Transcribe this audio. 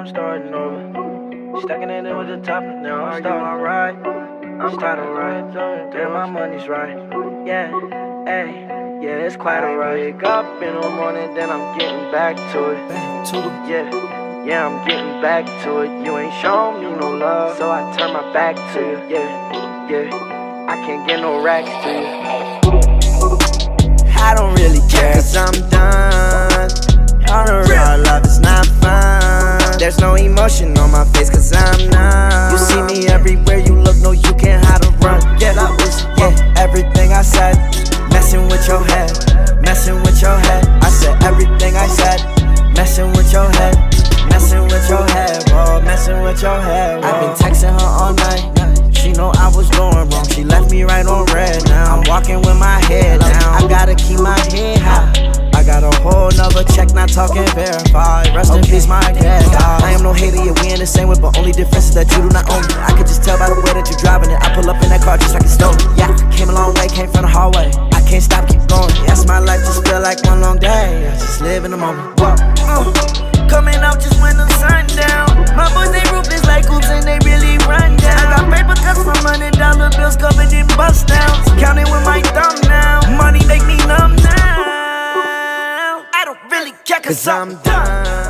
I'm starting over. Stacking it in with the top, now I'm starting alright. I'm quite alright, damn, my money's right. Yeah, hey, yeah, it's quite alright. Wake up in the morning, then I'm getting back to it. Yeah, I'm getting back to it. You ain't shown me no love, so I turn my back to you. Yeah, I can't get no racks to you. I don't really care, cause I'm done. On the real, love is not fun. There's no emotion on my face, cause I'm numb. You see me everywhere you look, no, you can't hide or run. Yeah, everything I said, messing with your head, messing with your head. I said everything I said, messing with your head, messing with your head, bro, messing with your head. I've been texting her all night, she know I was doing wrong. She left me right on red now. I'm walking with my head down. I gotta keep my head high. I got a whole nother check, not talking verified. Rest in peace, my cat. I am no hater, yeah, we in the same way, but only difference is that you do not own me. I could just tell by the way that you're driving it. I pull up in that car just like it's stolen. Yeah, came a long way, came from the hallway. I can't stop, keep going. Yes, my life just feel like one long day. I just live in the moment. Coming out just when the sun down. My boys, they ruthless like hoops and they really run down. I got paper cuts from $100 bills covered in bust downs. Counting with my thumb now. Money make me numb now. I don't really care cause I'm done.